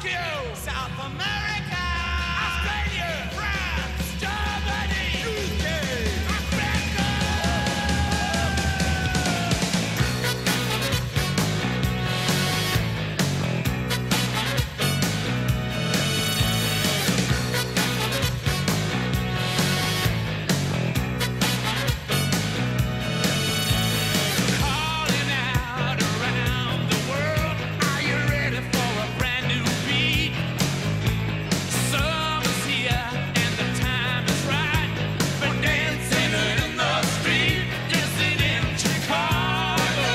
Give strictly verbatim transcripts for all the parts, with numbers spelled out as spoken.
Tokyo, South America, Australia, France, Germany, U K, Africa. Calling out around the world, are you ready for a brand new beat? Summer's here and the time is right for dancing in the street, dancing in Chicago,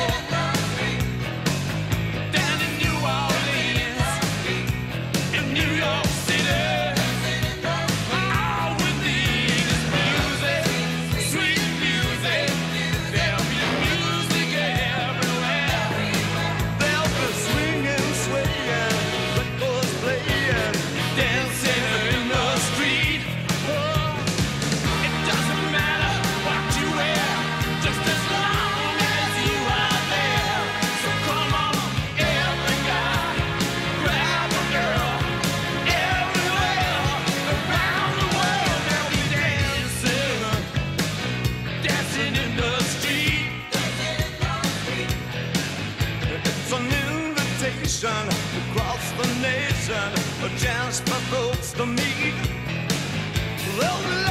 down in New Orleans, in New York City. All we need is music, sweet music. There'll be music everywhere. There'll be swinging, swaying, records playing, dancing in the street. Oh, it doesn't matter what you wear, just as long as you are there. So come on, every guy, grab a girl. Everywhere around the world, they'll be dancing, dancing in the street. It's an invitation across the nation, a chance for folks to meet. They'll be